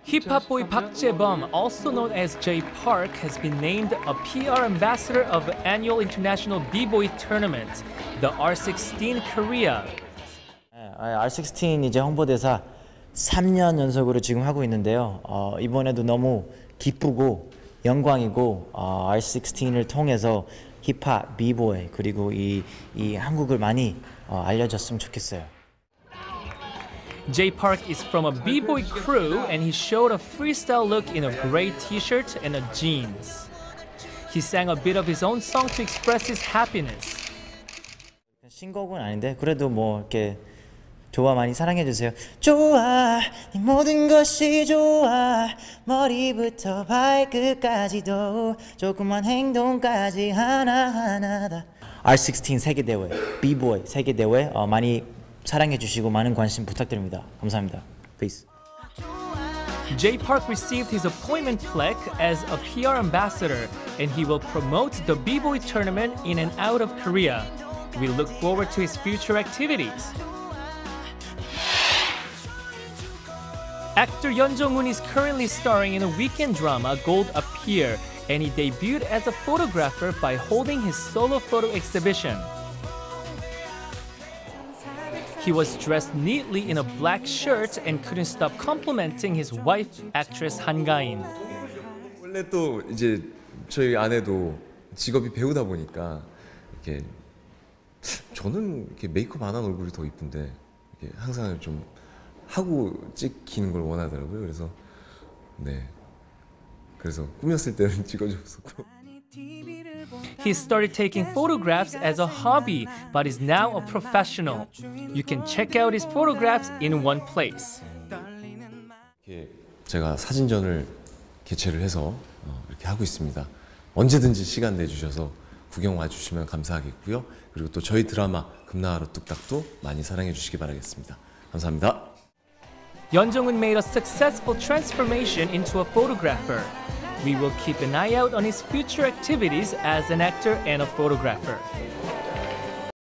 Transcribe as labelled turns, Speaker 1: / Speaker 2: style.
Speaker 1: Hip-hop boy Park Jae-bum, also known as Jay Park, has been named a PR ambassador of the annual international b-boy tournament, the R16 Korea.
Speaker 2: R16 이제 홍보대사 3년 연속으로 지금 하고 있는데요. 이번에도 너무 기쁘고 영광이고 R16을 통해서 힙합, 비보이 그리고 이 한국을 많이 알려줬으면 좋겠어요.
Speaker 1: Jay Park is from a b-boy crew and he showed a freestyle look in a gray t-shirt and a jeans. He sang a bit of his own song to express his happiness.
Speaker 2: 신곡은 아닌데 그래도 뭐 이렇게 좋아 많이 사랑해 주세요. 좋아 네 모든 것이 좋아 머리부터 발끝까지도 조그만 행동까지 하나하나 다. R16 세계대회, b-boy 세계대회 많이 사랑해 주시고 많은 관심 부탁드립니다. 감사합니다. Peace.
Speaker 1: Jay Park received his appointment plaque as a PR ambassador and he will promote the b-boy tournament in and out of Korea. We look forward to his future activities. Actor Yeon Jong-un is currently starring in a weekend drama Gold Appear, and he debuted as a photographer by holding his solo photo exhibition. He was dressed neatly in a black shirt and couldn't stop complimenting his wife, actress Han Ga-in.
Speaker 3: 원래 또 이제 저희 아내도 직업이 배우다 보니까 이렇게 저는 이렇게 메이크업 안 한 얼굴이 더 이쁜데 이렇게 항상 좀 하고 찍히는 걸 원하더라고요. 그래서 그래서 꾸몄을 때는 찍어줬었고.
Speaker 1: He started taking photographs as a hobby, but is now a professional. You can check out his photographs in one place.
Speaker 3: 제가 사진전을 개최를 해서 이렇게 하고 있습니다. 언제든지 시간 내주셔서 구경 와주시면 감사하겠고요. 그리고 또 저희 드라마 금나라로 뚝딱도 많이 사랑해 주시기 바라겠습니다. 감사합니다.
Speaker 1: Yeon Jong-un made a successful transformation into a photographer. We will keep an eye out on his future activities as an actor and a photographer.